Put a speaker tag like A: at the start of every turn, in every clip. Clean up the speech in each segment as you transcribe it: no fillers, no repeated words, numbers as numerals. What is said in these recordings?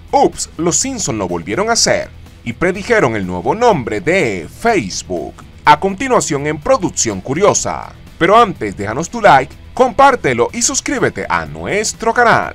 A: Ups, los Simpson lo volvieron a hacer y predijeron el nuevo nombre de Facebook. A continuación en Producción Curiosa. Pero antes, déjanos tu like, compártelo y suscríbete a nuestro canal.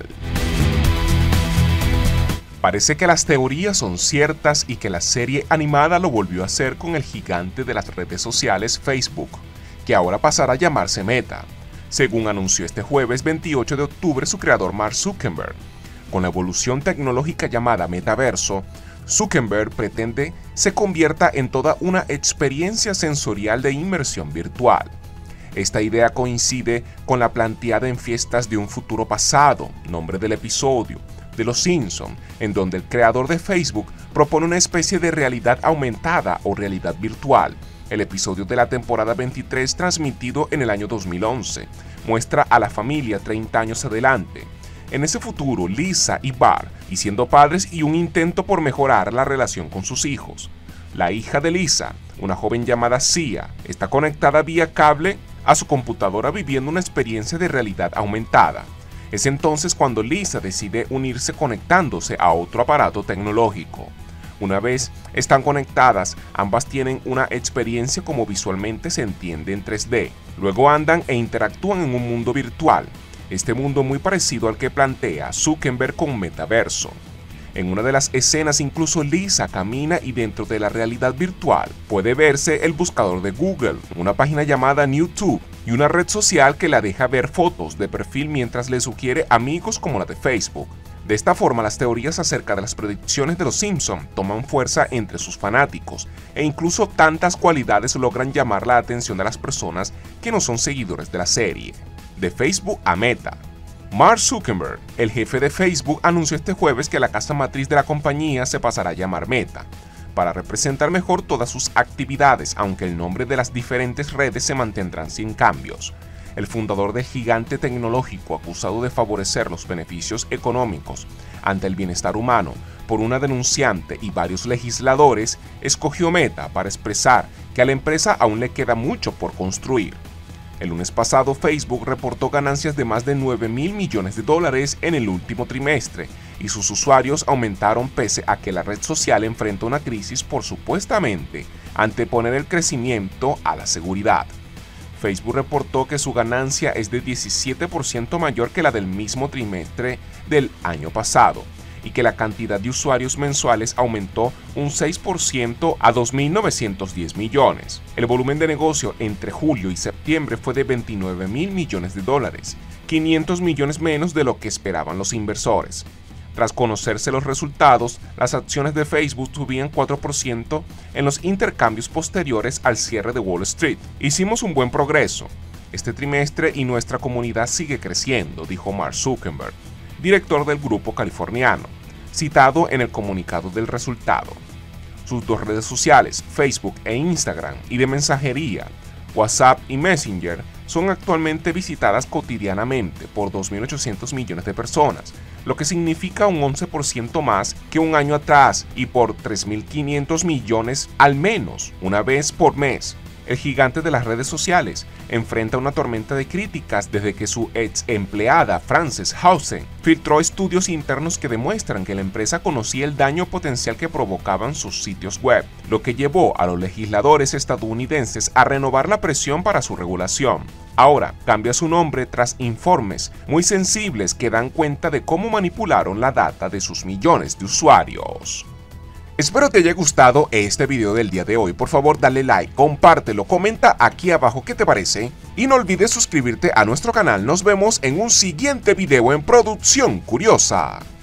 A: Parece que las teorías son ciertas y que la serie animada lo volvió a hacer con el gigante de las redes sociales Facebook, que ahora pasará a llamarse Meta, según anunció este jueves 28 de octubre su creador Mark Zuckerberg. Con la evolución tecnológica llamada metaverso, Zuckerberg pretende se convierta en toda una experiencia sensorial de inmersión virtual. Esta idea coincide con la planteada en Fiestas de un futuro pasado, nombre del episodio, de Los Simpson, en donde el creador de Facebook propone una especie de realidad aumentada o realidad virtual. El episodio de la temporada 23, transmitido en el año 2011, muestra a la familia 30 años adelante. En ese futuro, Lisa y Bart, y siendo padres y un intento por mejorar la relación con sus hijos. La hija de Lisa, una joven llamada Sia, está conectada vía cable a su computadora viviendo una experiencia de realidad aumentada. Es entonces cuando Lisa decide unirse conectándose a otro aparato tecnológico. Una vez están conectadas, ambas tienen una experiencia como visualmente se entiende en 3D. Luego andan e interactúan en un mundo virtual. Este mundo muy parecido al que plantea Zuckerberg con Metaverso. En una de las escenas incluso Lisa camina y dentro de la realidad virtual puede verse el buscador de Google, una página llamada YouTube y una red social que la deja ver fotos de perfil mientras le sugiere amigos como la de Facebook. De esta forma, las teorías acerca de las predicciones de los Simpson toman fuerza entre sus fanáticos e incluso tantas cualidades logran llamar la atención de las personas que no son seguidores de la serie. De Facebook a Meta. Mark Zuckerberg, el jefe de Facebook, anunció este jueves que la casa matriz de la compañía se pasará a llamar Meta, para representar mejor todas sus actividades, aunque el nombre de las diferentes redes se mantendrán sin cambios. El fundador del gigante tecnológico, acusado de favorecer los beneficios económicos ante el bienestar humano por una denunciante y varios legisladores, escogió Meta para expresar que a la empresa aún le queda mucho por construir. El lunes pasado, Facebook reportó ganancias de más de $9.000 millones en el último trimestre y sus usuarios aumentaron pese a que la red social enfrenta una crisis por supuestamente anteponer el crecimiento a la seguridad. Facebook reportó que su ganancia es de 17% mayor que la del mismo trimestre del año pasado y que la cantidad de usuarios mensuales aumentó un 6% a 2.910 millones. El volumen de negocio entre julio y septiembre fue de $29.000 millones, 500 millones menos de lo que esperaban los inversores. Tras conocerse los resultados, las acciones de Facebook subían 4% en los intercambios posteriores al cierre de Wall Street. Hicimos un buen progreso este trimestre y nuestra comunidad sigue creciendo, dijo Mark Zuckerberg, director del grupo californiano, citado en el comunicado del resultado. Sus dos redes sociales, Facebook e Instagram, y de mensajería, WhatsApp y Messenger, son actualmente visitadas cotidianamente por 2.800 millones de personas, lo que significa un 11% más que un año atrás y por 3.500 millones al menos una vez por mes. El gigante de las redes sociales enfrenta una tormenta de críticas desde que su ex empleada Frances Haugen filtró estudios internos que demuestran que la empresa conocía el daño potencial que provocaban sus sitios web, lo que llevó a los legisladores estadounidenses a renovar la presión para su regulación. Ahora cambia su nombre tras informes muy sensibles que dan cuenta de cómo manipularon la data de sus millones de usuarios. Espero te haya gustado este video del día de hoy. Por favor dale like, compártelo, comenta aquí abajo qué te parece y no olvides suscribirte a nuestro canal. Nos vemos en un siguiente video en Producción Curiosa.